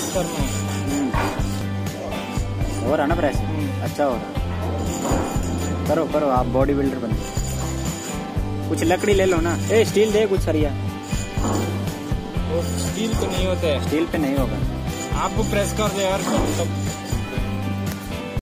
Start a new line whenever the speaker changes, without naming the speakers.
करना है।
हो रहा ना प्रेस? अच्छा हो रहा। करो करो, आप बॉडी बिल्डर बन। कुछ लकड़ी ले लो ना। ए स्टील दे कुछ सरिया।
वो स्टील तो नहीं होता है।
स्टील पे नहीं होगा।
आपको प्रेस कर दे यार, तब